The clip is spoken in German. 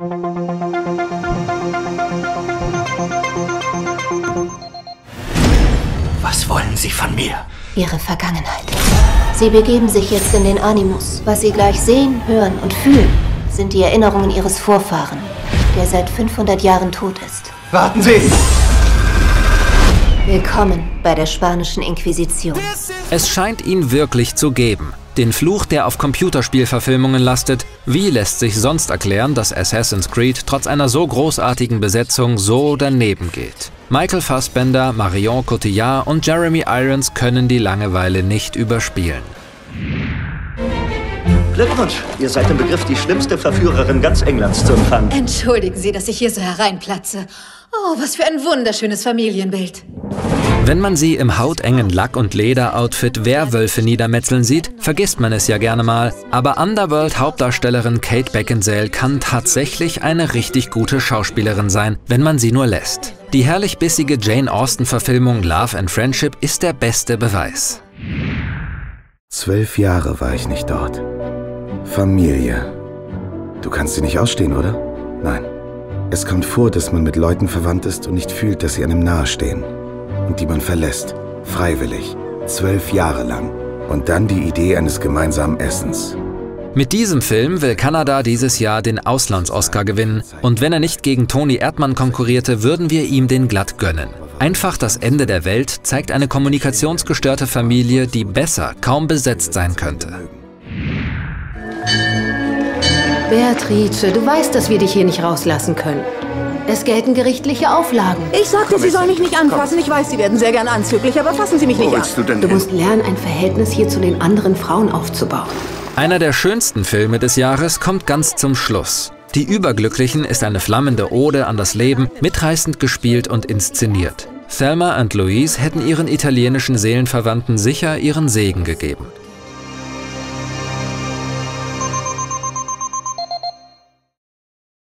Was wollen Sie von mir? Ihre Vergangenheit. Sie begeben sich jetzt in den Animus. Was Sie gleich sehen, hören und fühlen, sind die Erinnerungen Ihres Vorfahren, der seit 500 Jahren tot ist. Warten Sie! Willkommen bei der spanischen Inquisition. Es scheint ihn wirklich zu geben. Den Fluch, der auf Computerspielverfilmungen lastet. Wie lässt sich sonst erklären, dass Assassin's Creed trotz einer so großartigen Besetzung so daneben geht? Michael Fassbender, Marion Cotillard und Jeremy Irons können die Langeweile nicht überspielen. Glückwunsch, ihr seid im Begriff, die schlimmste Verführerin ganz Englands zu empfangen. Entschuldigen Sie, dass ich hier so hereinplatze. Oh, was für ein wunderschönes Familienbild. Wenn man sie im hautengen Lack- und Leder-Outfit Werwölfe niedermetzeln sieht, vergisst man es ja gerne mal. Aber Underworld-Hauptdarstellerin Kate Beckinsale kann tatsächlich eine richtig gute Schauspielerin sein, wenn man sie nur lässt. Die herrlich bissige Jane Austen-Verfilmung Love and Friendship ist der beste Beweis. 12 Jahre war ich nicht dort. Familie. Du kannst sie nicht ausstehen, oder? Nein. Es kommt vor, dass man mit Leuten verwandt ist und nicht fühlt, dass sie einem nahestehen. Und die man verlässt. Freiwillig. 12 Jahre lang. Und dann die Idee eines gemeinsamen Essens. Mit diesem Film will Kanada dieses Jahr den Auslands-Oscar gewinnen. Und wenn er nicht gegen Toni Erdmann konkurrierte, würden wir ihm den glatt gönnen. Einfach das Ende der Welt zeigt eine kommunikationsgestörte Familie, die besser kaum besetzt sein könnte. Beatrice, du weißt, dass wir dich hier nicht rauslassen können. Es gelten gerichtliche Auflagen. Ich sagte, Sie sollen mich nicht anfassen. Ich weiß, Sie werden sehr gern anzüglich, aber fassen Sie mich nicht an. Du musst lernen, ein Verhältnis hier zu den anderen Frauen aufzubauen. Einer der schönsten Filme des Jahres kommt ganz zum Schluss. Die Überglücklichen ist eine flammende Ode an das Leben, mitreißend gespielt und inszeniert. Thelma und Louise hätten ihren italienischen Seelenverwandten sicher ihren Segen gegeben.